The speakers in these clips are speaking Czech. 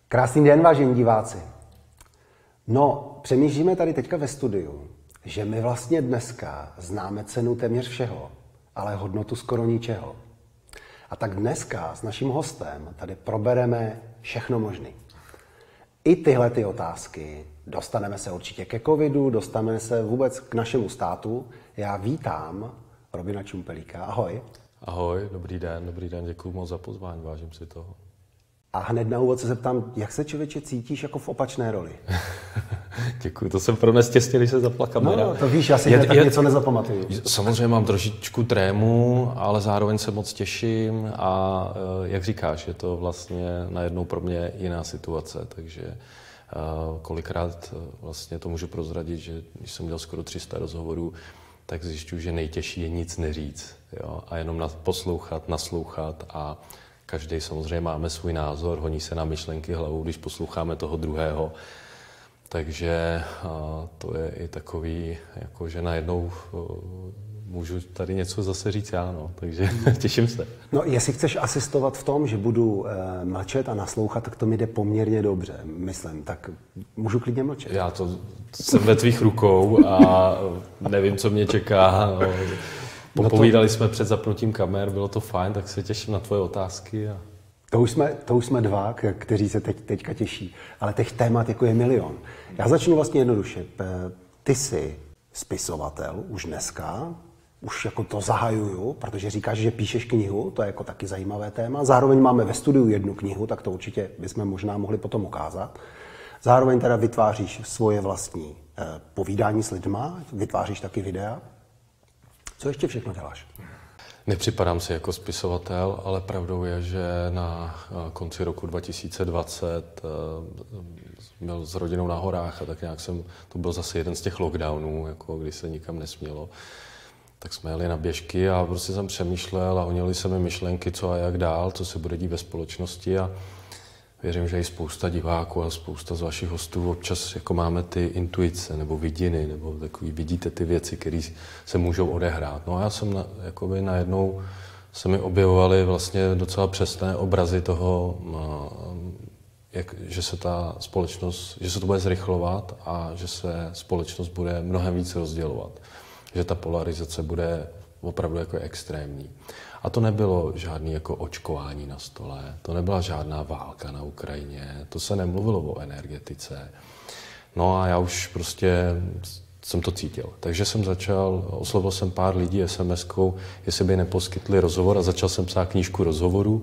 Krásný den, vážení diváci. No, přemýšlíme tady teďka ve studiu, že my vlastně dneska známe cenu téměř všeho, ale hodnotu skoro ničeho. A tak dneska s naším hostem tady probereme všechno možné. I tyhle ty otázky. Dostaneme se určitě ke covidu, dostaneme se vůbec k našemu státu. Já vítám Robina Čumpelíka. Ahoj. Ahoj, dobrý den, děkuji moc za pozvání, vážím si toho. A hned na úvod se zeptám, jak se člověče cítíš jako v opačné roli? Děkuji, to jsem pro nestěstí, když se zapla kamera. No, to víš, já si tak něco nezapamatuju. Samozřejmě mám trošičku trému, ale zároveň se moc těším a jak říkáš, je to vlastně najednou pro mě jiná situace, takže kolikrát vlastně to můžu prozradit, že když jsem dělal skoro 300 rozhovorů, tak zjišťuji, že nejtěžší je nic neříct, jo? A jenom poslouchat, naslouchat a každý samozřejmě máme svůj názor, honí se nám myšlenky hlavou, když posloucháme toho druhého. Takže to je i takový, jako že najednou můžu tady něco zase říct já, no. Takže těším se. No, jestli chceš asistovat v tom, že budu mlčet a naslouchat, tak to mi jde poměrně dobře, myslím. Tak můžu klidně mlčet. Já to jsem ve tvých rukou a nevím, co mě čeká. Popovídali jsme před zapnutím kamer, bylo to fajn, tak se těším na tvoje otázky. To už jsme dva, kteří se teďka těší, ale těch témat jako je milion. Já začnu vlastně jednoduše. Ty jsi spisovatel už dneska, už jako to zahajuju, protože říkáš, že píšeš knihu, to je jako taky zajímavé téma. Zároveň máme ve studiu jednu knihu, tak to určitě bychom možná mohli potom ukázat. Zároveň teda vytváříš svoje vlastní povídání s lidma, vytváříš taky videa. Co ještě všechno děláš? Nepřipadám si jako spisovatel, ale pravdou je, že na konci roku 2020 byl s rodinou na horách a tak nějak to byl zase jeden z těch lockdownů, jako když se nikam nesmělo. Tak jsme jeli na běžky a prostě jsem přemýšlel a honily se mi myšlenky, co a jak dál, co se bude dít ve společnosti a věřím, že i spousta diváků a spousta z vašich hostů občas jako máme ty intuice nebo vidiny, nebo takový vidíte ty věci, které se můžou odehrát. No a já jsem najednou se mi objevovaly vlastně docela přesné obrazy toho, že se ta společnost, že se to bude zrychlovat a že se společnost bude mnohem víc rozdělovat. Že ta polarizace bude opravdu jako extrémní. A to nebylo žádný jako očkování na stole, to nebyla žádná válka na Ukrajině, to se nemluvilo o energetice. No a já už prostě jsem to cítil. Takže jsem oslovil jsem pár lidí SMS-kou, jestli by neposkytli rozhovor a začal jsem psát knížku rozhovorů.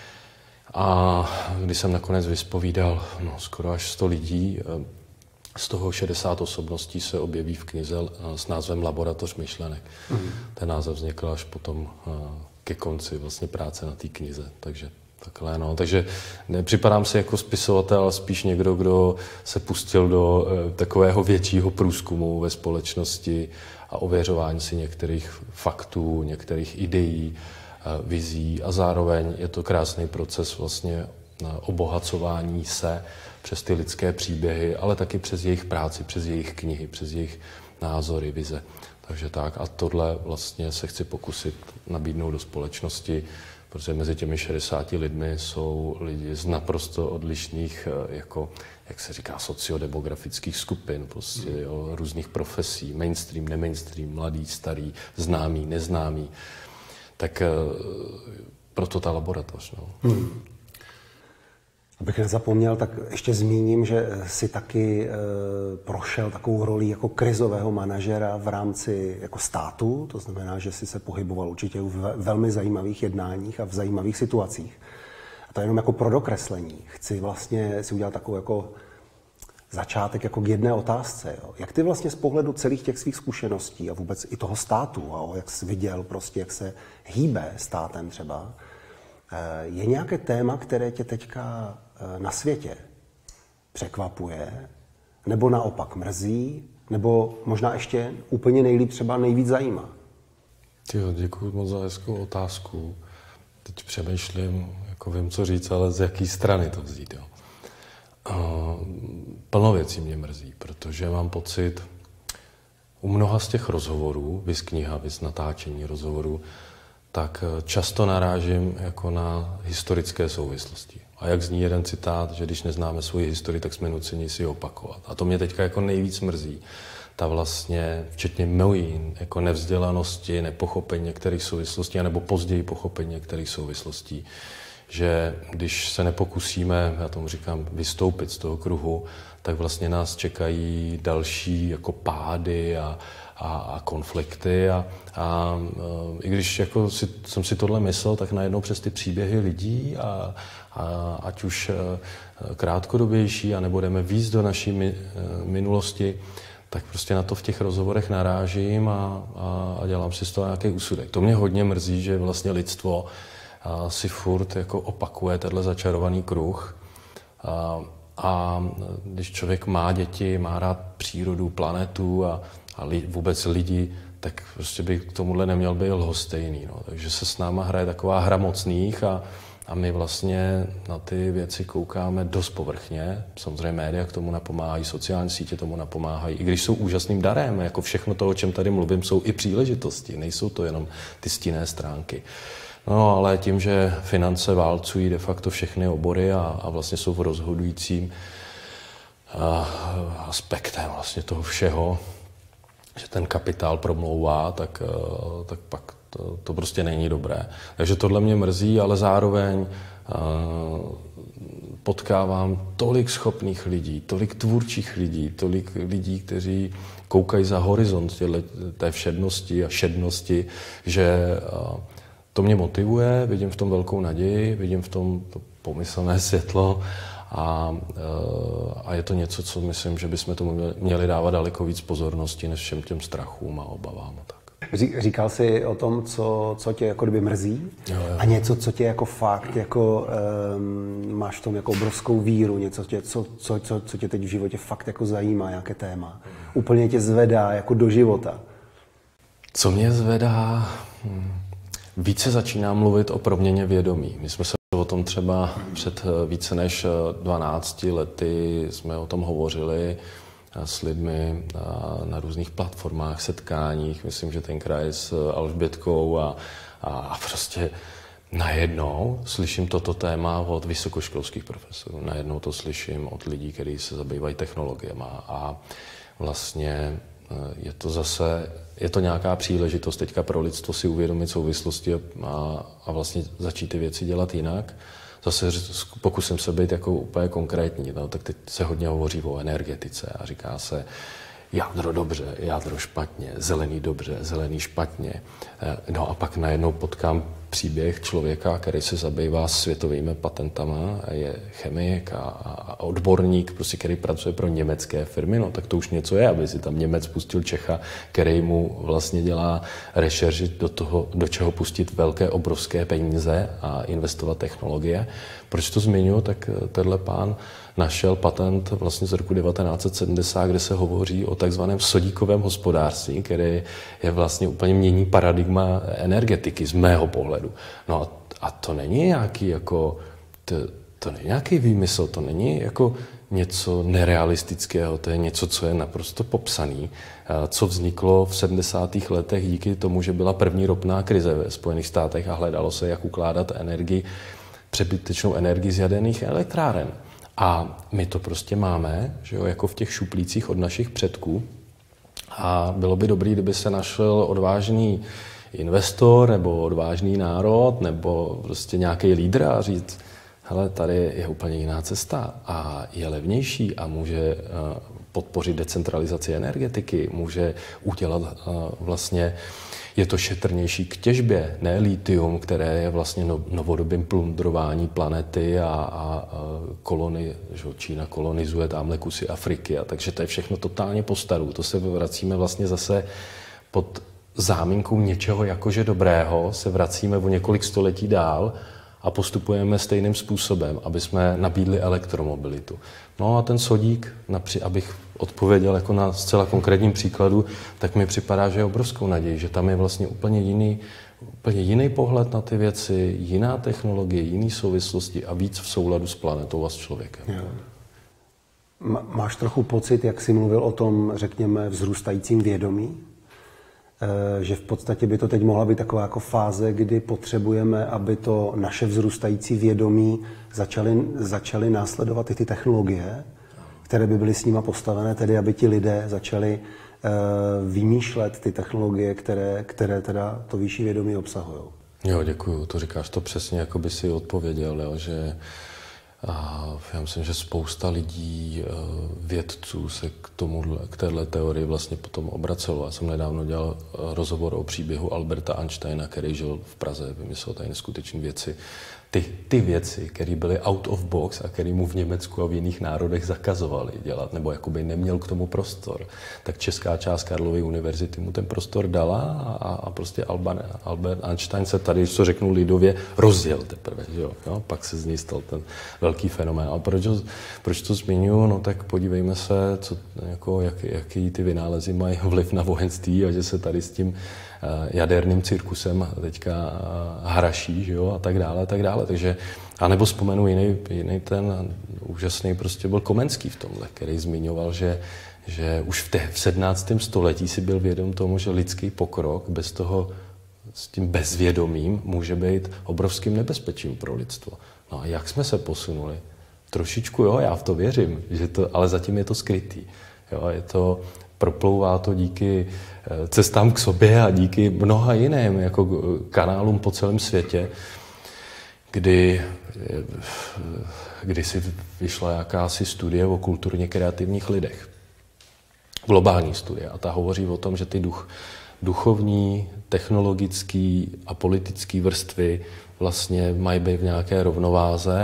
A když jsem nakonec vyspovídal skoro až 100 lidí, z toho 60 osobností se objeví v knize s názvem Laboratoř myšlenek. Ten název vznikl až potom ke konci vlastně práce na té knize. Takže takhle, no. Takže nepřipadám si jako spisovatel, ale spíš někdo, kdo se pustil do takového většího průzkumu ve společnosti a ověřování si některých faktů, některých ideí, vizí a zároveň je to krásný proces vlastně obohacování se přes ty lidské příběhy, ale taky přes jejich práci, přes jejich knihy, přes jejich názory, vize. Takže tak. A tohle vlastně se chci pokusit nabídnout do společnosti, protože mezi těmi 60 lidmi jsou lidi z naprosto odlišných, jako, jak se říká, sociodemografických skupin, prostě, jo, různých profesí, mainstream, nemainstream, mladý, starý, známý, neznámý. Tak proto ta laboratoř. No. Abych nezapomněl, tak ještě zmíním, že si taky prošel takovou roli jako krizového manažera v rámci jako státu, to znamená, že si se pohyboval určitě v velmi zajímavých jednáních a v zajímavých situacích. A to jenom jako pro dokreslení. Chci vlastně si udělat takovou jako začátek jako k jedné otázce. Jo. Jak ty vlastně z pohledu celých těch svých zkušeností a vůbec i toho státu, jo, jak jsi viděl prostě, jak se hýbe státem třeba, je nějaké téma, které tě teďka na světě překvapuje, nebo naopak mrzí, nebo možná ještě úplně nejlíp třeba nejvíc zajímá? Děkuji moc za hezkou otázku. Teď přemýšlím, jako vím, co říct, ale z jaký strany to vzít. Jo. Plno věcí mě mrzí, protože mám pocit, u mnoha z těch rozhovorů, viz kniha, viz natáčení rozhovorů, tak často narážím jako na historické souvislosti. A jak zní jeden citát, že když neznáme svoji historii, tak jsme nuceni si ji opakovat. A to mě teďka jako nejvíc mrzí. Ta vlastně, včetně mojí jako nevzdělanosti, nepochopení některých souvislostí, anebo později pochopení některých souvislostí, že když se nepokusíme, já tomu říkám, vystoupit z toho kruhu, tak vlastně nás čekají další jako pády a konflikty a i když jako jsem si tohle myslel, tak najednou přes ty příběhy lidí a ať už krátkodobější, anebo jdeme víc do naší minulosti, tak prostě na to v těch rozhovorech narážím a dělám si z toho nějaký úsudek. To mě hodně mrzí, že vlastně lidstvo si furt jako opakuje tenhle začarovaný kruh. A když člověk má děti, má rád přírodu, planetu a vůbec lidi, tak prostě by k tomuhle neměl být lhostejný. No. Takže se s náma hraje taková hra mocných a my vlastně na ty věci koukáme dost povrchně. Samozřejmě média k tomu napomáhají, sociální sítě tomu napomáhají, i když jsou úžasným darem. Jako všechno to, o čem tady mluvím, jsou i příležitosti, nejsou to jenom ty stinné stránky. No, ale tím, že finance válcují de facto všechny obory a vlastně jsou v rozhodujícím aspektem vlastně toho všeho, že ten kapitál promlouvá, tak pak to prostě není dobré. Takže tohle mě mrzí, ale zároveň potkávám tolik schopných lidí, tolik tvůrčích lidí, tolik lidí, kteří koukají za horizont té všednosti a šednosti, že to mě motivuje, vidím v tom velkou naději, vidím v tom to pomyslné světlo a je to něco, co myslím, že bychom tomu měli dávat daleko víc pozornosti než všem těm strachům a obavám. Tak. Říkal jsi o tom, co tě jako kdyby mrzí jo. A něco, co tě jako fakt, jako máš v tom jako obrovskou víru, něco, co tě teď v životě fakt jako zajímá, nějaké téma. Úplně tě zvedá jako do života. Co mě zvedá? Více začínám mluvit o proměně vědomí. My jsme se o tom třeba před více než 12 lety jsme o tom hovořili s lidmi na různých platformách, setkáních. Myslím, že tenkrát s Alžbětkou a prostě najednou slyším toto téma od vysokoškolských profesorů. Najednou to slyším od lidí, kteří se zabývají technologiemi a vlastně je to nějaká příležitost teďka pro lidstvo si uvědomit souvislosti a vlastně začít ty věci dělat jinak. Zase pokusím se být jako úplně konkrétní, no, tak teď se hodně hovoří o energetice a říká se jádro dobře, jádro špatně, zelený dobře, zelený špatně. No a pak najednou potkám příběh člověka, který se zabývá světovými patentama, je chemik a odborník, prostě, který pracuje pro německé firmy, no tak to už něco je, aby si tam Němec pustil Čecha, který mu vlastně dělá rešerži do čeho pustit velké, obrovské peníze a investovat technologie. Proč to zmiňuji, tak tenhle pán našel patent vlastně z roku 1970, kde se hovoří o takzvaném sodíkovém hospodářství, které je vlastně úplně mění paradigma energetiky z mého pohledu. No a to není nějaký jako, to není nějaký výmysl, to není jako něco nerealistického, to je něco, co je naprosto popsaný, co vzniklo v 70. letech díky tomu, že byla první ropná krize ve Spojených státech a hledalo se, jak ukládat přebytečnou energii z jaderných elektráren. A my to prostě máme, že jo, jako v těch šuplících od našich předků. A bylo by dobré, kdyby se našel odvážný investor nebo odvážný národ nebo prostě nějaký lídr a říct, hele, tady je úplně jiná cesta a je levnější a může podpořit decentralizaci energetiky, může udělat vlastně, je to šetrnější k těžbě, ne litium, které je vlastně novodobým plundrování planety a Čína kolonizuje tamhle kusy Afriky. Takže to je všechno totálně postaru. To se vracíme vlastně zase pod záminkou něčeho jakože dobrého, se vracíme o několik století dál a postupujeme stejným způsobem, aby jsme nabídli elektromobilitu. No a ten sodík, abych odpověděl jako na zcela konkrétním příkladu, tak mi připadá, že je obrovskou naději, že tam je vlastně úplně jiný pohled na ty věci, jiná technologie, jiný souvislosti a víc v souladu s planetou a s člověkem. Jo. Máš trochu pocit, jak jsi mluvil o tom, řekněme, vzrůstajícím vědomí, že v podstatě by to teď mohla být taková jako fáze, kdy potřebujeme, aby to naše vzrůstající vědomí začaly následovat i ty technologie, které by byly s nima postavené, tedy aby ti lidé začali vymýšlet ty technologie, které teda to vyšší vědomí obsahují. Jo, děkuju, to říkáš to přesně, jako by si odpověděl, jo, že já myslím, že spousta lidí, vědců se k téhle teorii vlastně potom obracelo. Já jsem nedávno dělal rozhovor o příběhu Alberta Einsteina, který žil v Praze, vymyslel tady neskutečné věci. Ty věci, které byly out of box a které mu v Německu a v jiných národech zakazovali dělat, nebo jakoby neměl k tomu prostor, tak česká část Karlovy univerzity mu ten prostor dala a prostě Albert Einstein se tady, co řeknu lidově, rozjel teprve. Jo? Pak se z něj stal ten velký fenomén. A proč to zmiňuji? No tak podívejme se, jaký ty vynálezy mají vliv na vojenství a že se tady s tím jaderným cirkusem teďka hraší, že jo, a tak dále. Takže, anebo vzpomenu jiný ten úžasný prostě byl Komenský v tomhle, který zmiňoval, že už v 17. století si byl vědom tomu, že lidský pokrok bez toho, s tím bezvědomím může být obrovským nebezpečím pro lidstvo. No a jak jsme se posunuli? Trošičku, jo, já v to věřím, ale zatím je to skrytý. Jo, proplouvá to díky cestám k sobě a díky mnoha jiným jako kanálům po celém světě, kdy si vyšla jakási studie o kulturně kreativních lidech. Globální studie. A ta hovoří o tom, že ty duchovní, technologický a politický vrstvy vlastně mají být v nějaké rovnováze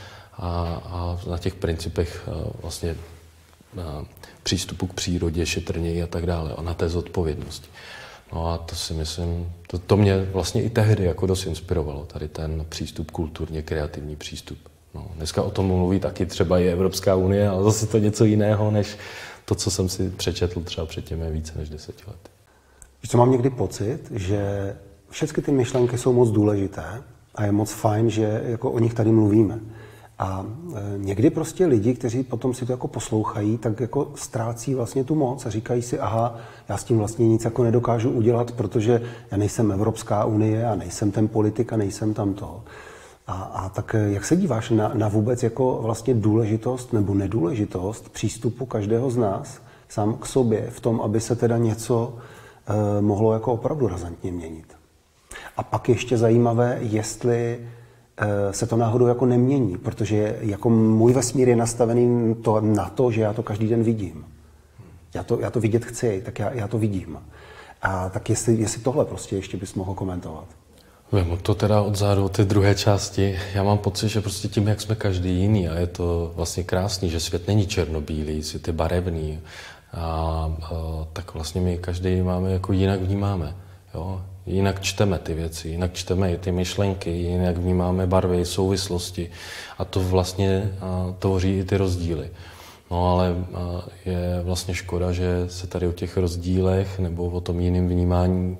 a na těch principech vlastně přístupu k přírodě, šetrněji a tak dále, a na té zodpovědnosti. No a to si myslím, to mě vlastně i tehdy jako dost inspirovalo, tady ten přístup, kulturně kreativní přístup. No, dneska o tom mluví taky třeba i Evropská unie, ale zase to něco jiného, než to, co jsem si přečetl třeba před těmi více než 10 lety. Víš, co mám někdy pocit, že všechny ty myšlenky jsou moc důležité a je moc fajn, že jako o nich tady mluvíme. A někdy prostě lidi, kteří potom si to jako poslouchají, tak jako ztrácí vlastně tu moc a říkají si, aha, já s tím vlastně nic jako nedokážu udělat, protože já nejsem Evropská unie a nejsem ten politik a nejsem tam to. A tak jak se díváš na vůbec jako vlastně důležitost nebo nedůležitost přístupu každého z nás sám k sobě v tom, aby se teda něco mohlo jako opravdu razantně měnit? A pak ještě zajímavé, jestli se to náhodou jako nemění, protože jako můj vesmír je nastavený na to, že já to každý den vidím. Já to vidět chci, tak já to vidím. A tak jestli tohle prostě ještě bys mohl komentovat. Vemu to teda odzadu od té druhé části. Já mám pocit, že prostě tím, jak jsme každý jiný, a je to vlastně krásný, že svět není černobílý, svět je barevný, tak vlastně my každý máme jako jinak vnímáme. Jo? Jinak čteme ty věci, jinak čteme i ty myšlenky, jinak vnímáme barvy, souvislosti a to vlastně tvoří i ty rozdíly. No ale je vlastně škoda, že se tady o těch rozdílech nebo o tom jiném vnímání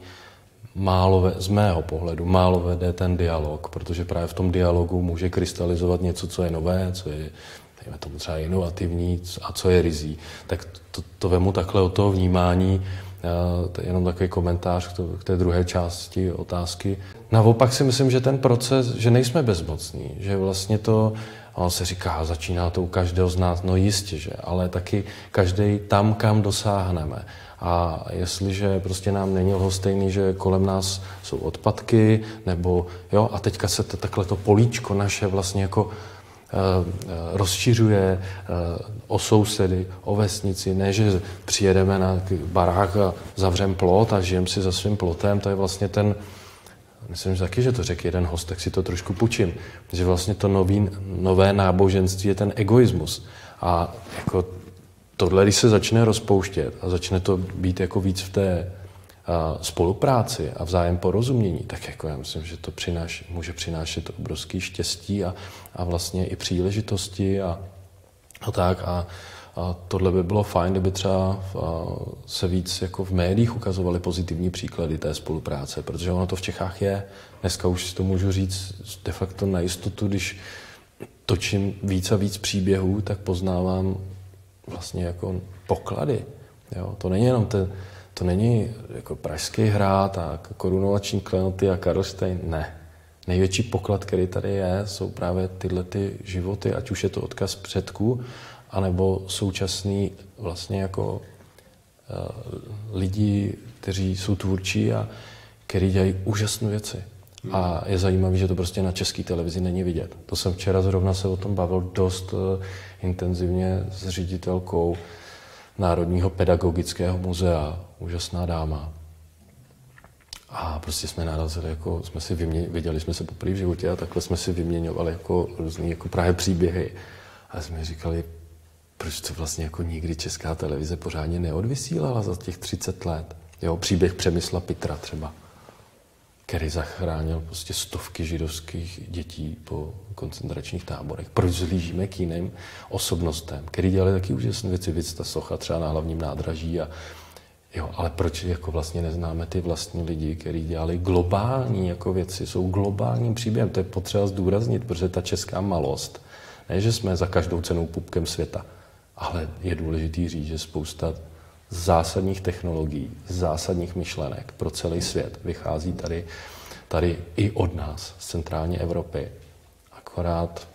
z mého pohledu málo vede ten dialog, protože právě v tom dialogu může krystalizovat něco, co je nové, co je dejme tomu třeba inovativní a co je rizí. Tak to vemu takhle od toho vnímání. To je jenom takový komentář k té druhé části otázky. Naopak si myslím, že ten proces, že nejsme bezmocní, že vlastně to, se říká, začíná to u každého z nás, no jistě, že, ale taky každý tam, kam dosáhneme. A jestliže prostě nám není lhostejný, že kolem nás jsou odpadky, nebo jo, a teďka se takhle to políčko naše vlastně jako rozšiřuje o sousedy, o vesnici, ne, že přijedeme na barák a zavřeme plot a žijeme si za svým plotem, to je vlastně ten, myslím taky, že to řekl jeden host, tak si to trošku půjčím, že vlastně to nové náboženství je ten egoismus. A jako tohle, když se začne rozpouštět a začne to být jako víc v té spolupráci a vzájem porozumění, tak jako já myslím, že to může přinášet obrovský štěstí a vlastně i příležitosti a tak. A tohle by bylo fajn, kdyby třeba se víc jako v médiích ukazovaly pozitivní příklady té spolupráce, protože ono to v Čechách je. Dneska už si to můžu říct de facto na jistotu, když točím víc a víc příběhů, tak poznávám vlastně jako poklady. Jo? To není jenom to není jako Pražský hrad a korunovační klenoty a Karlštejn, ne. Největší poklad, který tady je, jsou právě tyhle ty životy, ať už je to odkaz předků, anebo současný vlastně jako lidi, kteří jsou tvůrčí a kteří dělají úžasné věci. A je zajímavé, že to prostě na české televizi není vidět. To jsem včera zrovna se o tom bavil dost intenzivně s ředitelkou Národního pedagogického muzea, úžasná dáma. A prostě jsme narazili, jako jsme si viděli jsme se poprvé v životě a takhle jsme si vyměňovali jako různý jako právě příběhy. A jsme říkali, proč to vlastně jako nikdy česká televize pořádně neodvysílala za těch 30 let. Jo, příběh Přemysla Pitra třeba, který zachránil prostě stovky židovských dětí po koncentračních táborech. Proč zlížíme k jiným osobnostem, který dělali taky úžasné věci, víc ta socha třeba na Hlavním nádraží a jo, ale proč jako vlastně neznáme ty vlastní lidi, kteří dělali globální jako věci, jsou globálním příběhem. To je potřeba zdůraznit, protože ta česká malost, ne, že jsme za každou cenou pupkem světa, ale je důležitý říct, že spousta zásadních technologií, zásadních myšlenek pro celý svět vychází tady i od nás, z centrální Evropy. Akorát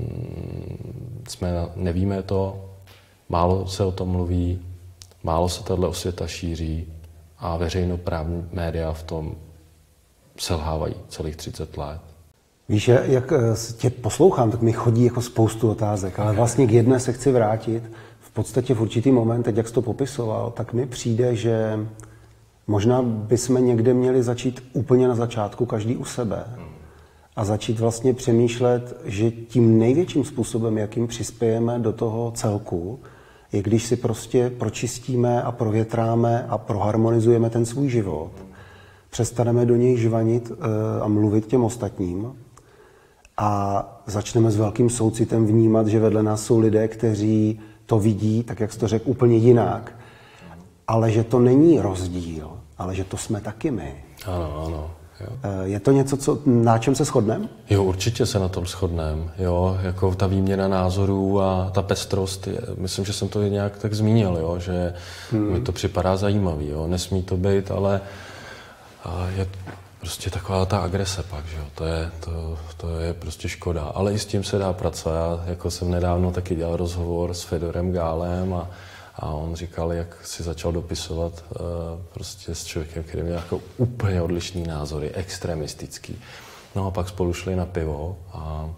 nevíme to, málo se o tom mluví, málo se tato osvěta šíří a veřejnoprávní média v tom selhávají celých 30 let. Víš, jak tě poslouchám, tak mi chodí jako spoustu otázek, ale vlastně k jedné se chci vrátit. V podstatě v určitý moment, teď jak jsi to popisoval, tak mi přijde, že možná bychom někde měli začít úplně na začátku, každý u sebe. A začít vlastně přemýšlet, že tím největším způsobem, jakým přispějeme do toho celku, je když si prostě pročistíme a provětráme a proharmonizujeme ten svůj život. Přestaneme do něj žvanit a mluvit těm ostatním a začneme s velkým soucitem vnímat, že vedle nás jsou lidé, kteří to vidí, tak jak jsi to řekl, úplně jinak. Ale že to není rozdíl, ale že to jsme taky my. Ano, ano. Jo. Je to něco, na čem se shodneme? Jo, určitě se na tom shodneme. Jo, jako ta výměna názorů a ta pestrost, myslím, že jsem to nějak tak zmínil, jo, že mi to připadá zajímavý. Jo. Nesmí to být, ale je prostě taková ta agrese pak, že jo. To je prostě škoda. Ale i s tím se dá pracovat. Já jako jsem nedávno taky dělal rozhovor s Fedorem Gálem a on říkal, jak si začal dopisovat prostě s člověkem, který měl jako úplně odlišný názory, extremistický. No a pak spolu šli na pivo a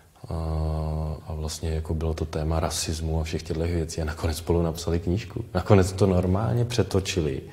vlastně jako bylo to téma rasismu a všech těchto věcí a nakonec spolu napsali knížku. Nakonec to normálně přetočili.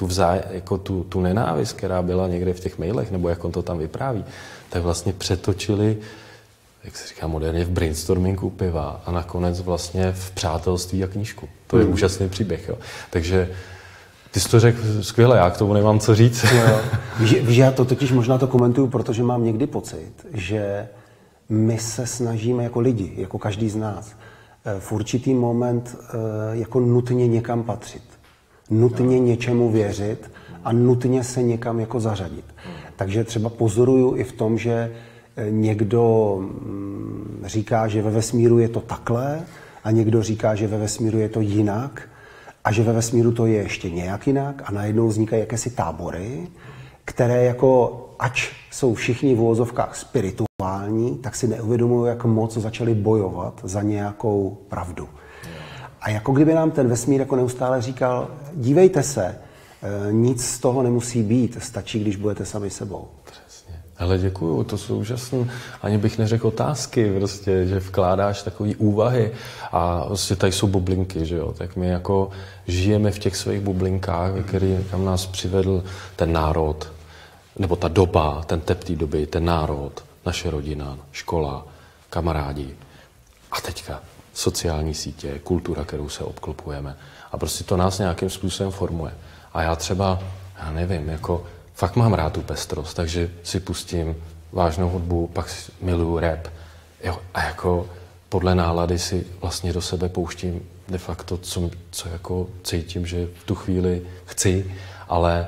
Tu nenávist, která byla někde v těch mailech, nebo jak on to tam vypráví, tak vlastně přetočili, jak se říká moderně, v brainstormingu piva a nakonec vlastně v přátelství a knížku. To je úžasný příběh. Jo. Takže ty jsi to řekl skvěle, já k tomu nemám co říct. No, víš, já to totiž možná to komentuju, protože mám někdy pocit, že my se snažíme jako lidi, jako každý z nás, v určitý moment jako nutně někam patřit. Nutně něčemu věřit a nutně se někam jako zařadit. Takže třeba pozoruju i v tom, že někdo říká, že ve vesmíru je to takhle a někdo říká, že ve vesmíru je to jinak a že ve vesmíru to je ještě nějak jinak a najednou vznikají jakési tábory, které jako, ač jsou všichni v uvozovkách spirituální, tak si neuvědomují, jak moc začali bojovat za nějakou pravdu. A jako kdyby nám ten vesmír jako neustále říkal, dívejte se, nic z toho nemusí být, stačí, když budete sami sebou. Přesně. Hele, děkuju, to jsou úžasné. Ani bych neřekl otázky, prostě, že vkládáš takové úvahy a prostě tady jsou bublinky, že jo. Tak my jako žijeme v těch svých bublinkách, kam nás přivedl ten národ, nebo ta doba, ten tep té doby, ten národ, naše rodina, škola, kamarádi. A teďka sociální sítě, kultura, kterou se obklopujeme. A prostě to nás nějakým způsobem formuje. A já třeba, já nevím, jako fakt mám rád tu pestrost, takže si pustím vážnou hudbu, pak miluju rap. Jo, a jako podle nálady si vlastně do sebe pouštím de facto, co jako cítím, že v tu chvíli chci, ale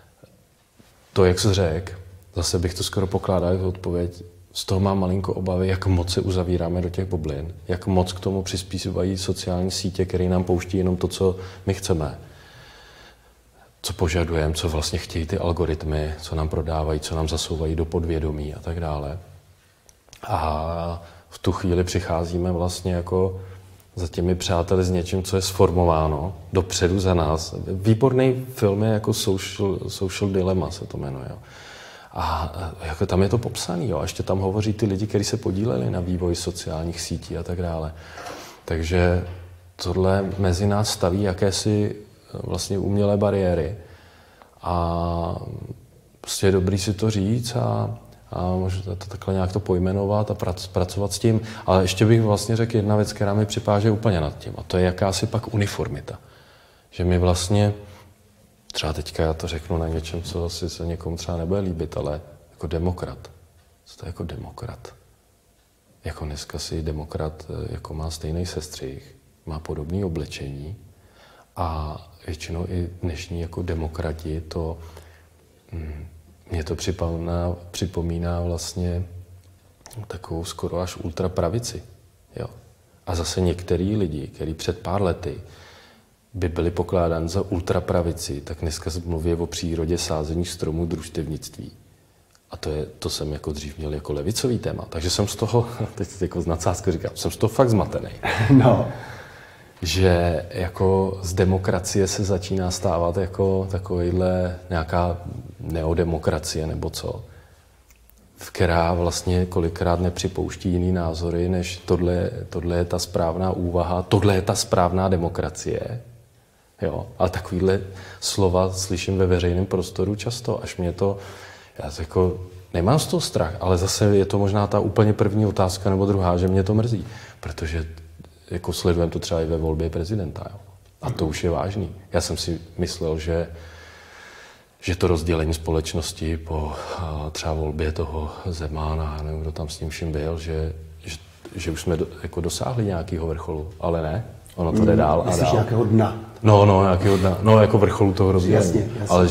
to, jak jsi řekl, zase bych to skoro pokládal jako odpověď, z toho mám malinko obavy, jak moc se uzavíráme do těch bublin, jak moc k tomu přispívají sociální sítě, které nám pouští jenom to, co my chceme. co požadujeme, co vlastně chtějí ty algoritmy, co nám prodávají, co nám zasouvají do podvědomí a tak dále. A v tu chvíli přicházíme vlastně jako za těmi přáteli s něčím, co je sformováno dopředu za nás. Výborný film je jako Social Dilemma se to jmenuje. Jo. A jako tam je to popsaný. Jo. A ještě tam hovoří ty lidi, kteří se podíleli na vývoji sociálních sítí a tak dále. Takže tohle mezi nás staví jakési vlastně umělé bariéry. A prostě je dobrý si to říct a možná to takhle nějak to pojmenovat a pracovat s tím. Ale ještě bych vlastně řekl jedna věc, která mi připáže úplně nad tím. A to je jakási pak uniformita. Že my vlastně, třeba teďka já to řeknu na něčem, co asi se někomu třeba nebude líbit, ale jako demokrat. Co to je jako demokrat? Jako dneska si demokrat jako má stejný sestřih, má podobné oblečení a většinou i dnešní jako demokrati to... Mně to připomíná vlastně takovou skoro až ultrapravici. Jo. A zase některý lidi, kteří před pár lety by byli pokládáni za ultrapravici, tak dneska se mluví o přírodě, sázení stromů, družstevnictví. A to jsem jako dřív měl jako levicový téma. Takže jsem z toho, teď jako z nadsázky říkám, jsem z toho fakt zmatený. No. Že jako z demokracie se začíná stávat jako takovýhle nějaká neodemokracie nebo co, která vlastně kolikrát nepřipouští jiný názory, než tohle je ta správná úvaha, tohle je ta správná demokracie. Jo? Ale takovýhle slova slyším ve veřejném prostoru často, až mě to, já jako nemám z toho strach, ale zase je to možná ta úplně první otázka nebo druhá, že mě to mrzí, protože jako sledujeme to třeba i ve volbě prezidenta. Jo? A to už je vážný. Já jsem si myslel, že to rozdělení společnosti po třeba volbě toho Zemana, nevím, kdo tam s ním vším byl, že už jsme jako dosáhli nějakého vrcholu, ale ne. Ono to jde dál a myslíš dál. Nějakého dna? No, nějakého dna. No, jako vrcholu toho rozdělení. Jasně. Ale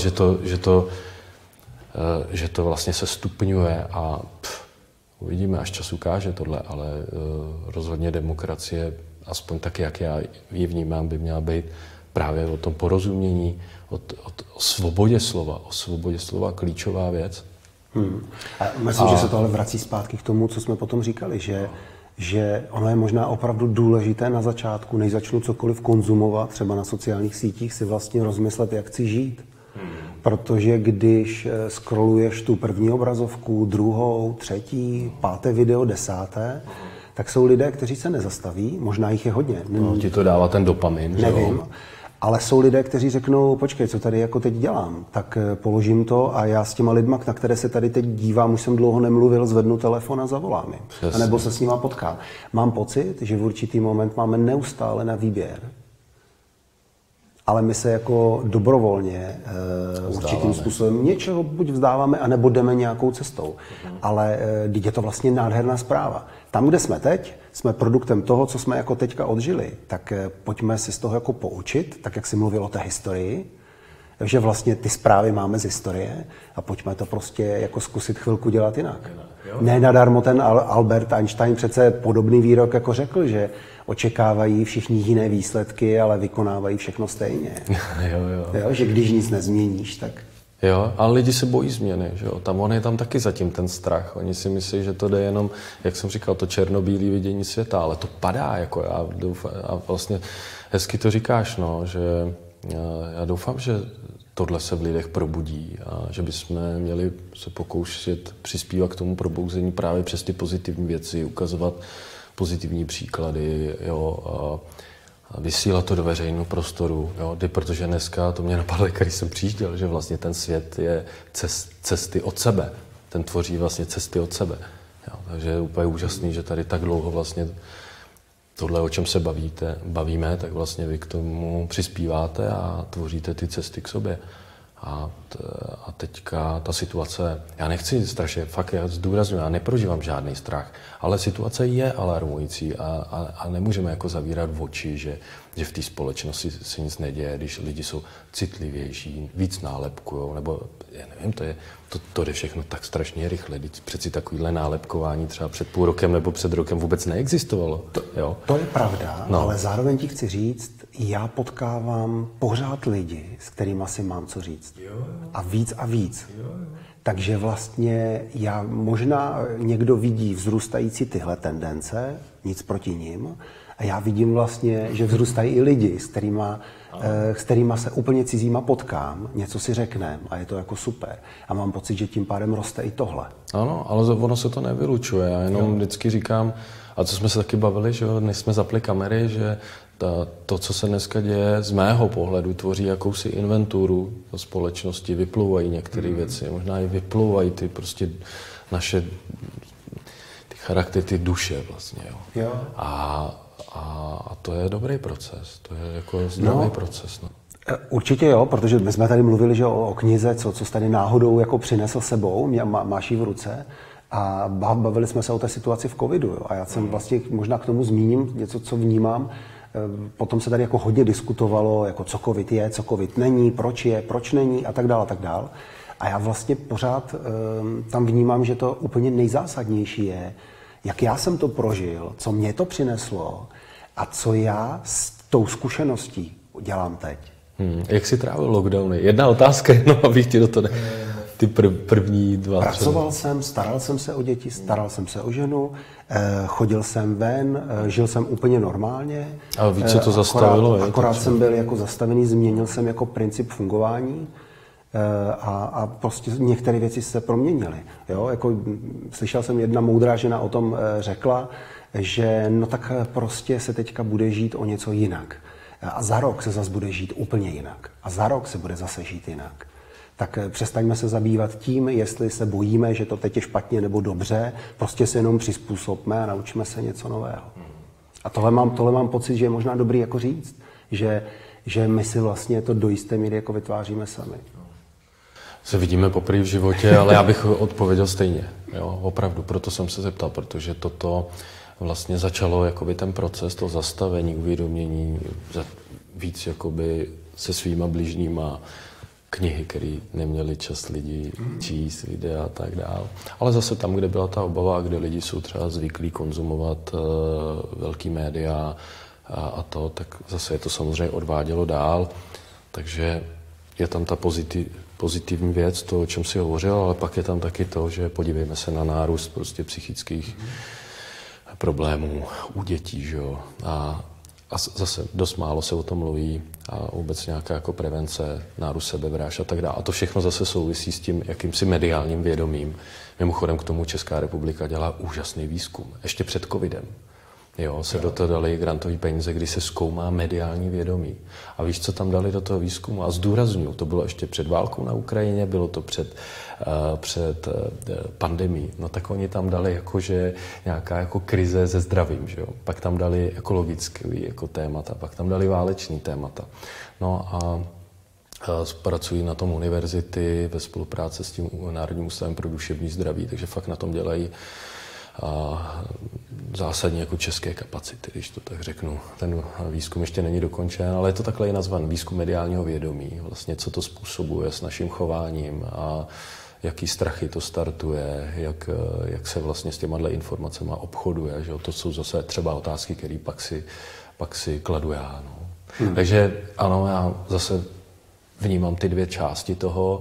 že to vlastně se stupňuje a uvidíme, až čas ukáže tohle, ale rozhodně demokracie, aspoň tak, jak já ji vnímám, by měla být právě o tom porozumění, o svobodě slova. O svobodě slova klíčová věc. A myslím, že se to ale vrací zpátky k tomu, co jsme potom říkali, že ono je možná opravdu důležité na začátku, než začnu cokoliv konzumovat, třeba na sociálních sítích, si vlastně rozmyslet, jak chci žít. Protože když scrolluješ tu první obrazovku, druhou, třetí, páté video, desáté, tak jsou lidé, kteří se nezastaví, možná jich je hodně. No, ti to dává ten dopamin, že nevím, jo? Ale jsou lidé, kteří řeknou, počkej, co tady jako teď dělám, tak položím to a já s těma lidma, na které se tady teď dívám, už jsem dlouho nemluvil, zvednu telefon a zavolám jim. A nebo se s nima potkám. Mám pocit, že v určitý moment máme neustále na výběr. Ale my se jako dobrovolně určitým způsobem něčeho buď vzdáváme, anebo jdeme nějakou cestou. Ale je to vlastně nádherná zpráva. Tam, kde jsme teď, jsme produktem toho, co jsme jako teďka odžili. Tak pojďme si z toho jako poučit, tak jak jsi mluvil o té historii, že vlastně ty zprávy máme z historie a pojďme to prostě jako zkusit chvilku dělat jinak. Ne nadarmo ten Albert Einstein přece podobný výrok jako řekl, že očekávají všichni jiné výsledky, ale vykonávají všechno stejně. Jo, že když nic nezměníš, tak... Jo, ale lidi se bojí změny, že jo. On je tam taky zatím ten strach. Oni si myslí, že to jde jenom, jak jsem říkal, to černobílý vidění světa, ale to padá, jako já doufám, a vlastně hezky to říkáš, no, že já doufám, že tohle se v lidech probudí a že bychom měli se pokoušet přispívat k tomu probouzení právě přes ty pozitivní věci, ukazovat pozitivní příklady, jo, a vysílat to do veřejného prostoru, jo, protože dneska, to mě napadlo, když jsem přijížděl, že vlastně ten svět je cesty od sebe, ten tvoří vlastně cesty od sebe, jo, takže je úplně úžasný, že tady tak dlouho vlastně tohle, o čem se bavíme, tak vlastně vy k tomu přispíváte a tvoříte ty cesty k sobě. A teďka ta situace, já nechci strašně, fakt já zdůrazňuji, já neprožívám žádný strach, ale situace je alarmující a nemůžeme jako zavírat oči, že v té společnosti se nic neděje, když lidi jsou citlivější, víc nálepkujou, nebo já nevím, to jde všechno tak strašně rychle, přeci takovýhle nálepkování třeba před půl rokem nebo před rokem vůbec neexistovalo. To je pravda, no. Ale zároveň ti chci říct, já potkávám pořád lidi, s kterými si mám co říct. A víc a víc. Takže vlastně možná někdo vidí vzrůstající tyhle tendence, nic proti nim, a já vidím vlastně, že vzrůstají i lidi, s kterýma se úplně cizíma potkám, něco si řekneme a je to jako super. A mám pocit, že tím pádem roste i tohle. Ano, ale ono se to nevylučuje. Já jenom vždycky říkám, a co jsme se taky bavili, že než jsme zapli kamery, že to, co se dneska děje, z mého pohledu tvoří jakousi inventuru společnosti, vyplouvají některé věci, možná i vyplouvají ty prostě naše ty charaktery, ty duše vlastně. Jo. A to je dobrý proces, to je jako zdravý proces. No. Určitě jo, protože my jsme tady mluvili že o knize, co jsi tady náhodou jako přinesl sebou, máš ji v ruce. A bavili jsme se o té situaci v covidu. Jo. A já jsem vlastně možná k tomu zmíním něco, co vnímám. Potom se tady jako hodně diskutovalo, jako co covid je, co covid není, proč není a tak dále, a tak dále. A já vlastně pořád tam vnímám, že to úplně nejzásadnější je, jak já jsem to prožil, co mě to přineslo a co já s tou zkušeností dělám teď. Jak jsi trávil lockdowny? Jedna otázka, abych ti do toho ty první 2, 3. Pracoval jsem, staral jsem se o děti, staral jsem se o ženu, chodil jsem ven, žil jsem úplně normálně. A víc se to zastavilo? Akorát jsem byl jako zastavený, změnil jsem jako princip fungování a prostě některé věci se proměnily. Jo? Jako, slyšel jsem, jedna moudrá žena o tom řekla, že no tak prostě se teďka bude žít o něco jinak. A za rok se zase bude žít úplně jinak. A za rok se bude zase žít jinak. Tak přestaňme se zabývat tím, jestli se bojíme, že to teď je špatně nebo dobře, prostě se jenom přizpůsobme a naučíme se něco nového. A tohle mám pocit, že je možná dobrý jako říct, že my si vlastně to do jisté míry jako vytváříme sami. Se vidíme poprvé v životě, ale já bych odpověděl stejně. Jo, opravdu, proto jsem se zeptal, protože toto vlastně začalo jakoby ten proces, to zastavení, uvědomění, víc jakoby se svýma bližníma, knihy, které neměli čas lidi číst, videa a tak dále. Ale zase tam, kde byla ta obava, kde lidi jsou třeba zvyklí konzumovat velký média a to, tak zase je to samozřejmě odvádělo dál. Takže je tam ta pozitivní věc, to, o čem si hovořil, ale pak je tam taky to, že podívejme se na nárůst prostě psychických problémů u dětí, že jo. A zase dost málo se o tom mluví a vůbec nějaká jako prevence, nárůst sebevrážd a tak dále. A to všechno zase souvisí s tím jakýmsi mediálním vědomím. Mimochodem k tomu Česká republika dělá úžasný výzkum. Ještě před covidem. Jo, se do toho dali grantové peníze, kdy se zkoumá mediální vědomí. A víš, co tam dali do toho výzkumu? A zdůrazňuji, to bylo ještě před válkou na Ukrajině, bylo to před pandemií. No tak oni tam dali jakože nějaká jako krize se zdravím, že jo. Pak tam dali ekologické jako témata, pak tam dali váleční témata. No a pracují na tom univerzity ve spolupráci s tím Národním ústavem pro duševní zdraví, takže fakt na tom dělají zásadně jako české kapacity, když to tak řeknu. Ten výzkum ještě není dokončen, ale je to takhle i nazvan výzkum mediálního vědomí. Vlastně co to způsobuje s naším chováním a jaký strachy to startuje, jak se vlastně s těma informacemi obchoduje. Že? To jsou zase třeba otázky, které pak si kladu já. No. Takže ano, já zase vnímám ty dvě části toho,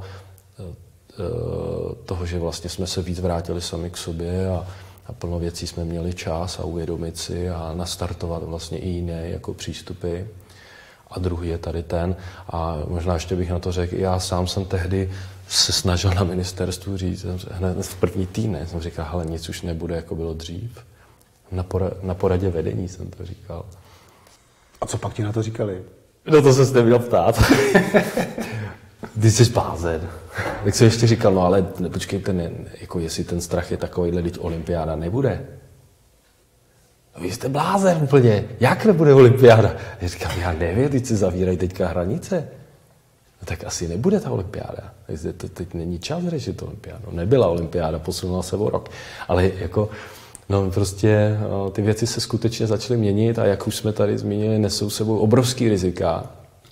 že vlastně jsme se víc vrátili sami k sobě a plno věcí jsme měli čas a uvědomit si a nastartovat vlastně i jiné jako přístupy. A druhý je tady ten. A možná ještě bych na to řekl, já sám jsem tehdy se snažil na ministerstvu říct, hned v první týdne jsem říkal, hele, nic už nebude, jako bylo dřív. Na poradě vedení jsem to říkal. A co pak ti na to říkali? No to se neměl ptát. Ty jsi blázen. Tak jsem ještě říkal, no ale počkejte, jako jestli ten strach je takovýhle, teď olympiáda nebude. No vy jste blázen úplně. Jak nebude olympiáda? Já říkám, já nevím, teď se zavírají teďka hranice. No tak asi nebude ta olympiáda. Teď není čas řešit olympiádu. Nebyla olympiáda, posunula se o rok. Ale jako, no prostě ty věci se skutečně začaly měnit a jak už jsme tady zmínili, nesou sebou obrovský rizika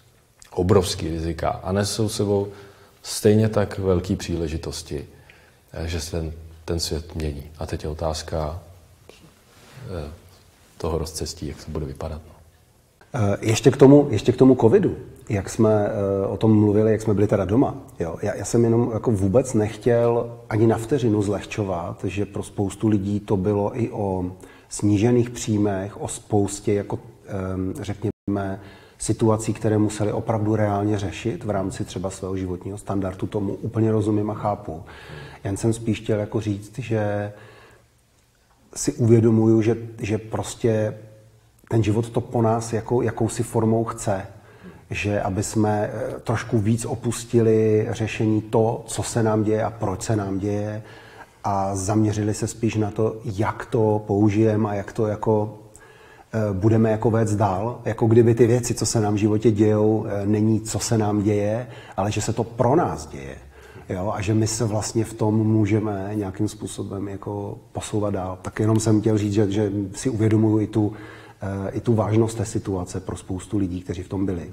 a nesou sebou stejně tak velké příležitosti, že se ten svět mění. A teď je otázka toho rozcestí, jak to bude vypadat. No. Ještě k tomu covidu, jak jsme o tom mluvili, jak jsme byli teda doma. Jo? Já jsem jenom jako vůbec nechtěl ani na vteřinu zlehčovat, že pro spoustu lidí to bylo i o snížených příjmech, o spoustě, jako řekněme, situací, které museli opravdu reálně řešit v rámci třeba svého životního standardu. Tomu úplně rozumím a chápu. Jen jsem spíš chtěl jako říct, že si uvědomuju, že prostě ten život to po nás jakousi formou chce. Že aby jsme trošku víc opustili řešení to, co se nám děje a proč se nám děje a zaměřili se spíš na to, jak to použijeme a jak to jako budeme jako vést dál. Jako kdyby ty věci, co se nám v životě dějou, není, co se nám děje, ale že se to pro nás děje. Jo? A že my se vlastně v tom můžeme nějakým způsobem jako posouvat dál. Tak jenom jsem chtěl říct, že si uvědomuji i tu vážnost té situace pro spoustu lidí, kteří v tom byli.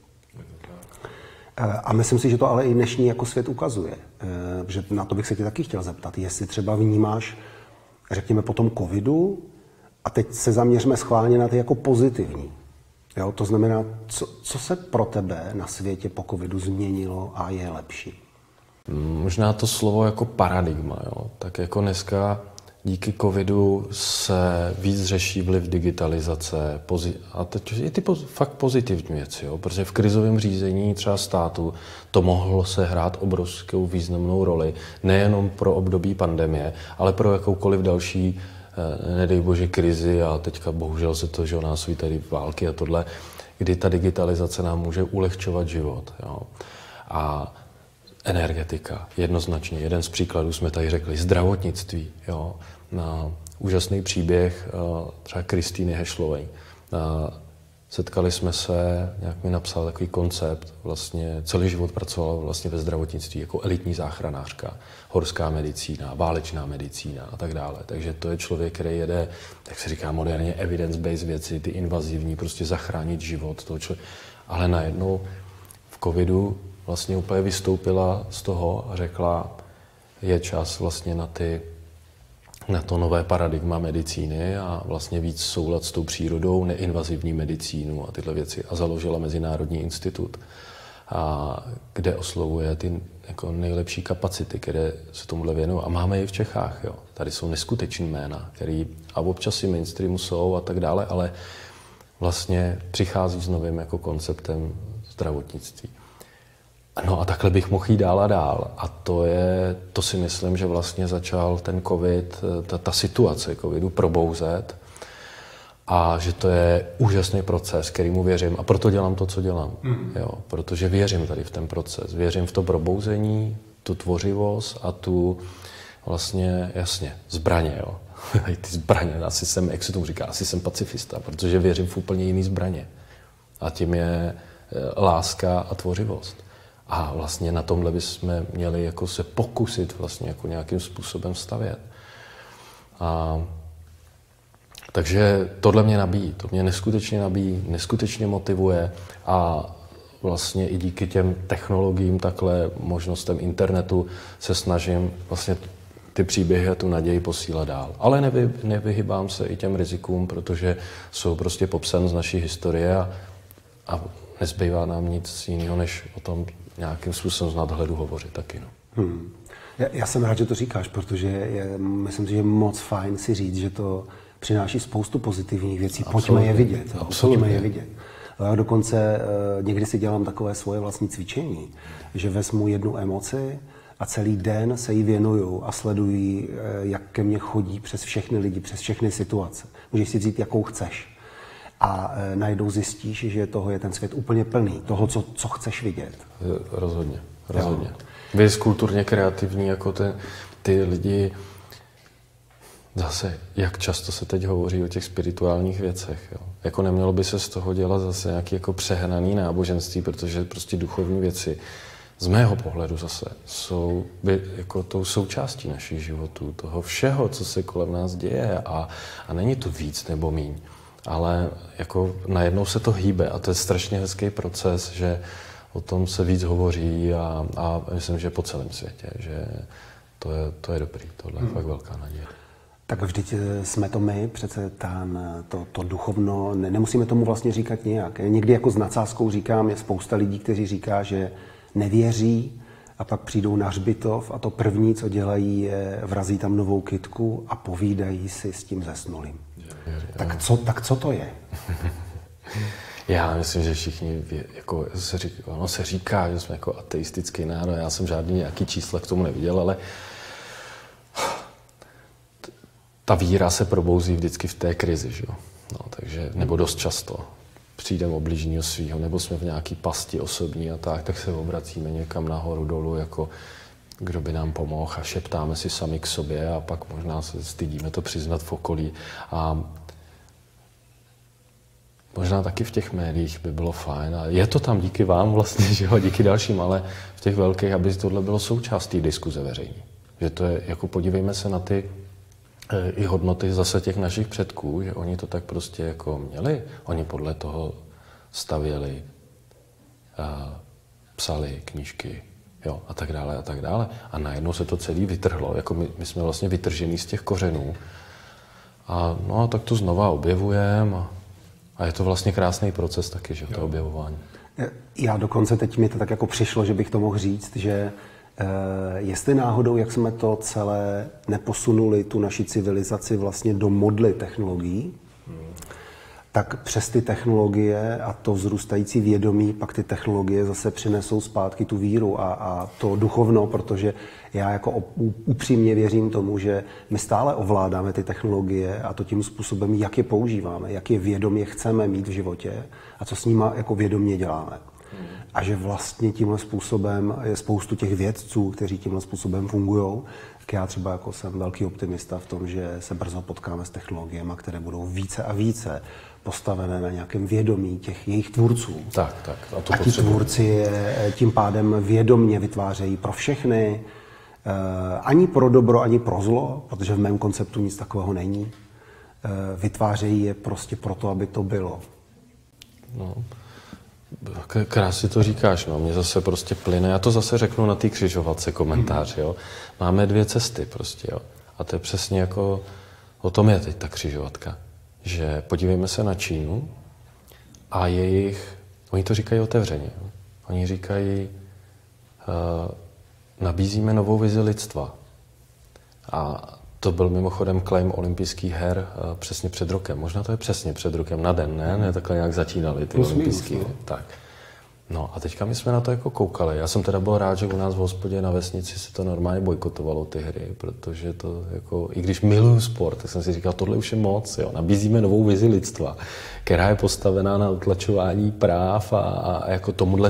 A myslím si, že to ale i dnešní jako svět ukazuje. Že na to bych se tě taky chtěl zeptat. Jestli třeba vnímáš, řekněme, po tom covidu, a teď se zaměřme schválně na ty jako pozitivní. Jo? To znamená, co se pro tebe na světě po covidu změnilo a je lepší? Možná to slovo jako paradigma. Jo? Tak jako dneska díky covidu se víc řeší vliv digitalizace a teď i ty fakt pozitivní věci, jo? Protože v krizovém řízení třeba státu to mohlo sehrát obrovskou významnou roli nejenom pro období pandemie, ale pro jakoukoliv další, nedej bože, krizi a teďka bohužel se to, že nás jsou tady války a tohle, kdy ta digitalizace nám může ulehčovat život. Jo? A energetika, jednoznačně. Jeden z příkladů jsme tady řekli, zdravotnictví. Jo? Úžasný příběh třeba Kristýny Hešlovej. Setkali jsme se, nějak mi napsal takový koncept, vlastně celý život pracovala vlastně ve zdravotnictví jako elitní záchranářka, horská medicína, válečná medicína a tak dále. Takže to je člověk, který jede, jak se říká moderně, evidence-based věci, ty invazivní, prostě zachránit život toho člověka. Ale najednou v covidu vlastně úplně vystoupila z toho a řekla, je čas vlastně na to nové paradigma medicíny a vlastně víc soulad s tou přírodou, neinvazivní medicínu a tyhle věci. A založila Mezinárodní institut, kde oslovuje ty jako nejlepší kapacity, které se tomuhle věnují. A máme je v Čechách. Jo. Tady jsou neskutečný jména, který a občas i mainstreamu jsou a tak dále, ale vlastně přichází s novým jako konceptem zdravotnictví. No a takhle bych mohl jít dál a dál. A to si myslím, že vlastně začal ten covid, ta situace covidu probouzet a že to je úžasný proces, kterýmu věřím a proto dělám to, co dělám. Jo, protože věřím tady v ten proces. Věřím v to probouzení, tu tvořivost a tu vlastně, jasně, zbraně. Jo. Ty zbraně, jak se tomu říká, asi jsem pacifista, protože věřím v úplně jiný zbraně. A tím je láska a tvořivost. A vlastně na tomhle bychom měli jako se pokusit vlastně jako nějakým způsobem stavět. Takže tohle mě nabíjí, to mě neskutečně nabíjí, neskutečně motivuje a vlastně i díky těm technologiím, takhle možnostem internetu se snažím vlastně ty příběhy a tu naději posílat dál. Ale nevyhybám se i těm rizikům, protože jsou prostě popsan z naší historie a nezbývá nám nic jiného, než o tom nějakým způsobem z nadhledu hovořit taky. No. Já jsem rád, že to říkáš, protože myslím si, že je moc fajn si říct, že to přináší spoustu pozitivních věcí. Pojďme je vidět. Pojďme je vidět. Já dokonce někdy si dělám takové svoje vlastní cvičení, že vezmu jednu emoci a celý den se jí věnuju a sleduji, jak ke mně chodí přes všechny lidi, přes všechny situace. Můžeš si vzít, jakou chceš. A najednou zjistíš, že toho je ten svět úplně plný, toho, co chceš vidět. Rozhodně. Vy jsi kulturně kreativní, jako ty lidi, zase, jak často se teď hovoří o těch spirituálních věcech. Jo? Jako nemělo by se z toho dělat zase nějaký jako přehnaný náboženství, protože prostě duchovní věci z mého pohledu zase jsou jako tou součástí našich životů, toho všeho, co se kolem nás děje a není to víc nebo míň. Ale jako najednou se to hýbe a to je strašně hezký proces, že o tom se víc hovoří a myslím, že po celém světě, že to je dobrý, tohle je fakt velká naděje. Tak vždyť jsme to my, přece to duchovno, nemusíme tomu vlastně říkat nějak. Někdy jako s nadsázkou říkám, je spousta lidí, kteří říká, že nevěří a pak přijdou na hřbitov a to první, co dělají, je vrazí tam novou kytku a povídají si s tím zesnulým. Tak co to je? Já myslím, že všichni, jako se říká, že jsme jako ateistický národ, já jsem žádný nějaký čísla k tomu neviděl, ale ta víra se probouzí vždycky v té krizi, že jo? No, takže, nebo dost často přijdeme o bližního svýho, nebo jsme v nějaký pasti osobní a tak se obracíme někam nahoru, dolů, jako kdo by nám pomohl a šeptáme si sami k sobě a pak možná se stydíme to přiznat v okolí. A možná taky v těch médiích by bylo fajn. A je to tam díky vám vlastně, že jo, díky dalším, ale v těch velkých, aby tohle bylo součástí diskuze veřejní. Že to je, jako podívejme se na ty i hodnoty zase těch našich předků, že oni to tak prostě jako měli. Oni podle toho stavěli, psali knížky, jo, a tak dále, a tak dále. A najednou se to celé vytrhlo, jako my jsme vlastně vytržení z těch kořenů. A no a tak to znova objevujeme a je to vlastně krásný proces taky, že to objevování. Já dokonce teď mi to tak jako přišlo, že bych to mohl říct, že jestli náhodou, jak jsme to celé neposunuli, tu naši civilizaci vlastně do modly technologií, tak přes ty technologie a to vzrůstající vědomí pak ty technologie zase přinesou zpátky tu víru a to duchovno, protože já jako upřímně věřím tomu, že my stále ovládáme ty technologie a to tím způsobem, jak je používáme, jak je vědomě chceme mít v životě a co s nima jako vědomě děláme. A že vlastně tímhle způsobem je spoustu těch vědců, kteří tímhle způsobem fungují. Tak já třeba jako jsem velký optimista v tom, že se brzo potkáme s technologiemi, které budou více a více postavené na nějakém vědomí těch jejich tvůrců. Tak. A ti tvůrci je tím pádem vědomně vytvářejí pro všechny, ani pro dobro, ani pro zlo, protože v mém konceptu nic takového není. Vytvářejí je prostě proto, aby to bylo. No. Krásně to říkáš, no. Mně zase prostě plyne, já to zase řeknu na té křižovatce komentář, jo. Máme dvě cesty prostě, jo. A to je přesně jako, o tom je teď ta křižovatka. Že podívejme se na Čínu a oni to říkají otevřeně, jo. Oni říkají, nabízíme novou vizi lidstva. A to byl mimochodem claim olympijských her přesně před rokem. Možná to je přesně před rokem na den, ne? Takhle nějak začínaly ty olympijské hry. Tak. No a teďka my jsme na to jako koukali. Já jsem teda byl rád, že u nás v hospodě na vesnici se to normálně bojkotovalo ty hry, protože to jako, i když miluju sport, tak jsem si říkal, tohle už je moc, jo. Nabízíme novou vizi lidstva, která je postavená na utlačování práv a jako tomuhle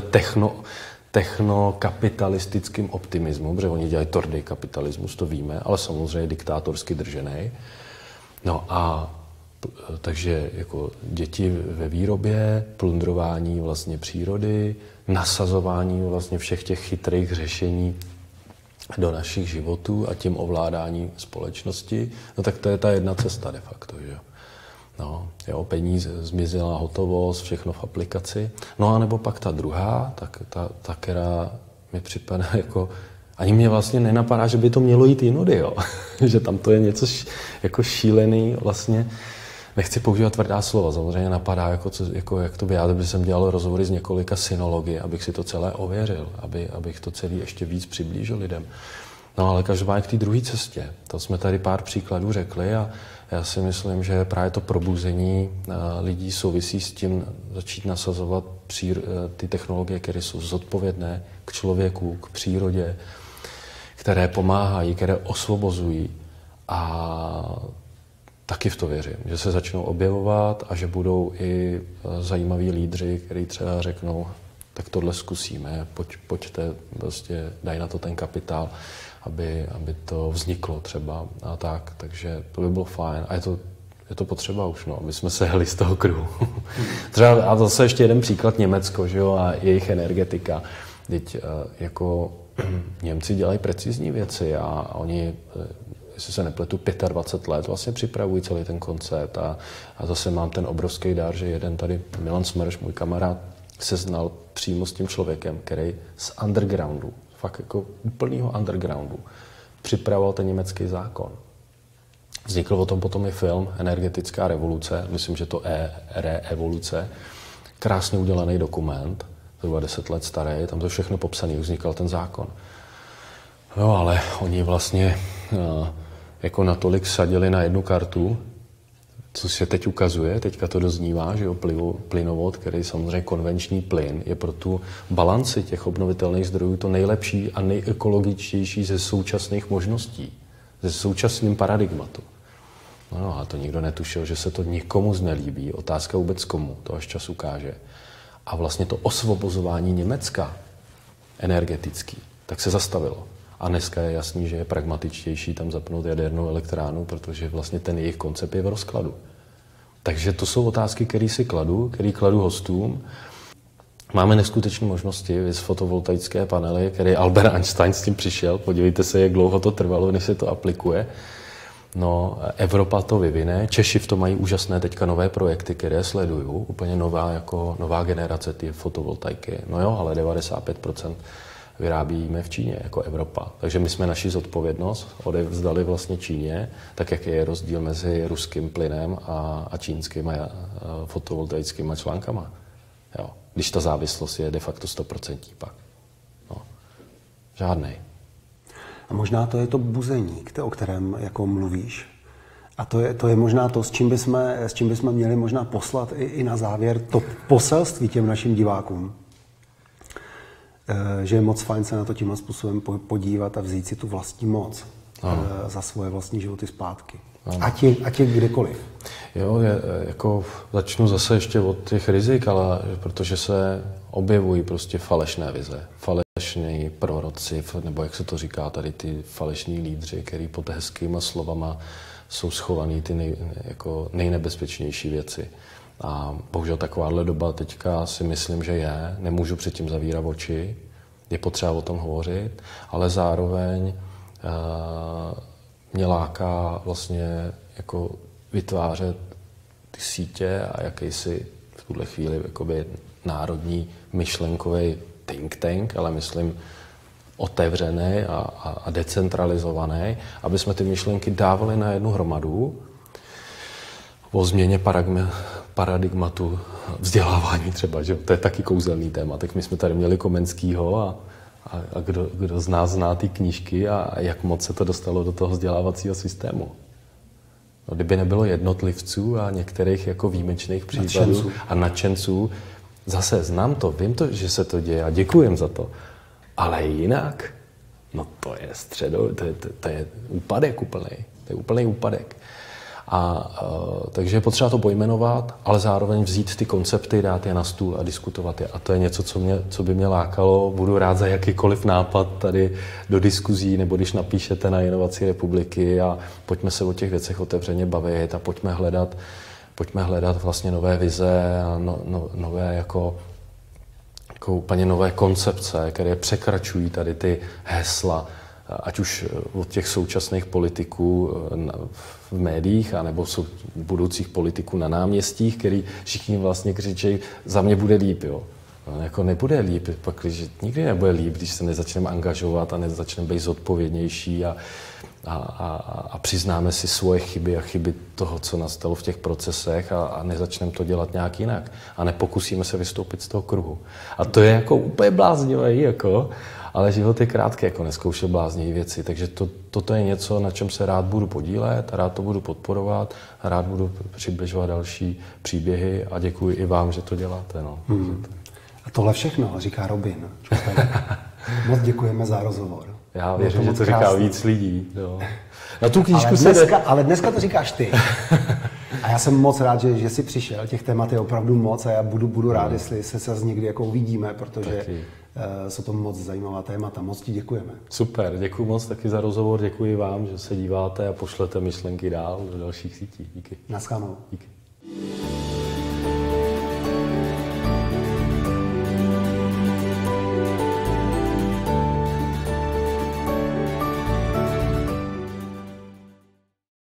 technokapitalistickým optimismu, protože oni dělají tvrdý kapitalismus, to víme, ale samozřejmě diktátorsky držený. No a takže jako děti ve výrobě, plundrování vlastně přírody, nasazování vlastně všech těch chytrých řešení do našich životů a tím ovládání společnosti, no tak to je ta jedna cesta de facto, že jo. No, jo, peníze, zmizela hotovost, všechno v aplikaci. No a nebo pak ta druhá, tak ta která mi připadá jako, ani mě vlastně nenapadá, že by to mělo jít jinudy, jo. Že tam to je něco jako šílený vlastně. Nechci používat tvrdá slova, samozřejmě napadá, jako jak to vyjádřit, že jsem dělal rozhovory s několika synology, abych si to celé ověřil, abych to celé ještě víc přiblížil lidem. No ale každopádně k té druhé cestě, to jsme tady pár příkladů řekli a já si myslím, že právě to probuzení lidí souvisí s tím začít nasazovat ty technologie, které jsou zodpovědné k člověku, k přírodě, které pomáhají, které osvobozují a taky v to věřím, že se začnou objevovat a že budou i zajímaví lídři, kteří třeba řeknou, tak tohle zkusíme, pojďte, prostě dají na to ten kapitál, aby to vzniklo třeba a tak, takže to by bylo fajn a je to potřeba už, no, aby jsme se jeli z toho kruhu. Třeba, a zase ještě jeden příklad, Německo, že jo, a jejich energetika. Teď jako Němci dělají precizní věci a oni, jestli se nepletu, 25 let vlastně připravují celý ten koncept a zase mám ten obrovský dar, že jeden tady, Milan Smrš, můj kamarád, se znal přímo s tím člověkem, který z undergroundu, fakt jako úplného undergroundu, připravoval ten německý zákon. Vznikl o tom potom i film Energetická revoluce, myslím, že to revoluce. Krásně udělaný dokument, zhruba 10 let starý, tam to všechno popsané, už vznikal ten zákon. No ale oni vlastně jako natolik sadili na jednu kartu, co se teď ukazuje, teďka to doznívá, že jo, plynovod, který samozřejmě konvenční plyn, je pro tu balanci těch obnovitelných zdrojů to nejlepší a nejekologičtější ze současných možností, ze současným paradigmatu. No a to nikdo netušil, že se to nikomu znelíbí, otázka vůbec komu, to až čas ukáže. A vlastně to osvobozování Německa energetický, tak se zastavilo. A dneska je jasný, že je pragmatičtější tam zapnout jadernou elektrárnu, protože vlastně ten jejich koncept je v rozkladu. Takže to jsou otázky, které si kladu, které kladu hostům. Máme neskutečné možnosti, z fotovoltaické panely, který Albert Einstein s tím přišel. Podívejte se, jak dlouho to trvalo, než se to aplikuje. No, Evropa to vyvine, Češi v tom mají úžasné teďka nové projekty, které sleduju, úplně nová generace ty fotovoltaiky. No jo, ale 95% vyrábíme v Číně jako Evropa. Takže my jsme naši zodpovědnost odevzdali vlastně Číně, tak jak je rozdíl mezi ruským plynem a čínskými fotovoltaickými článkama. Jo. Když ta závislost je de facto 100% pak. No. Žádnej. A možná to je to buzení, o kterém jako mluvíš. A to je možná to, s čím bychom měli možná poslat i na závěr to poselství těm našim divákům. Že je moc fajn se na to tímhle způsobem podívat a vzít si tu vlastní moc za svoje vlastní životy zpátky. Ať je kdekoliv. Jo, jako začnu zase ještě od těch rizik, ale protože se objevují prostě falešné vize, falešní proroci, nebo jak se to říká, tady ty falešní lídři, který pod hezkýma slovama jsou schovaný ty nejnebezpečnější věci. A bohužel takováhle doba teďka si myslím, že je. Nemůžu předtím zavírat oči, je potřeba o tom hovořit, ale zároveň mě láká vlastně jako vytvářet ty sítě a jakýsi v tuhle chvíli jakoby národní myšlenkový think tank, ale myslím otevřený a decentralizovaný, aby jsme ty myšlenky dávali na jednu hromadu o změně paradigmatu vzdělávání třeba, že to je taky kouzelný téma. Tak my jsme tady měli Komenskýho a kdo z nás zná ty knížky a jak moc se to dostalo do toho vzdělávacího systému. No, kdyby nebylo jednotlivců a některých jako výjimečných případů a nadšenců, zase znám to, vím to, že se to děje a děkujem za to, ale jinak, no to je to je úpadek úplnej, to je úplný úpadek. Takže je potřeba to pojmenovat, ale zároveň vzít ty koncepty, dát je na stůl a diskutovat je. A to je něco, co by mě lákalo. Budu rád za jakýkoliv nápad tady do diskuzí, nebo když napíšete na Inovaci republiky a pojďme se o těch věcech otevřeně bavit a pojďme hledat vlastně nové vize a nové jako úplně nové koncepce, které překračují tady ty hesla, ať už od těch současných politiků v médiích, anebo budoucích politiků na náměstích, který všichni vlastně křičejí, za mě bude líp, jo. No, jako nebude líp, pak, když nikdy nebude líp, když se nezačneme angažovat a nezačneme být zodpovědnější a přiznáme si svoje chyby a chyby toho, co nastalo v těch procesech a nezačneme to dělat nějak jinak a nepokusíme se vystoupit z toho kruhu. A to je jako úplně bláznivé, jako, ale život je krátký, jako neskoušel bláznivé věci, takže toto je něco, na čem se rád budu podílet, rád to budu podporovat, rád budu přibližovat další příběhy a děkuji i vám, že to děláte. No. A tohle všechno, říká Robin. Moc děkujeme za rozhovor. Já věřím, že to říká víc lidí. Jo. Na tu knížku ale dneska to říkáš ty. A já jsem moc rád, že jsi přišel. Těch témat je opravdu moc a já budu rád, jestli se někdy jako uvidíme, protože jsou to moc zajímavá témata. Moc ti děkujeme. Super, děkuji moc taky za rozhovor. Děkuji vám, že se díváte a pošlete myšlenky dál do dalších sítí. Díky. Naschledanou. Díky.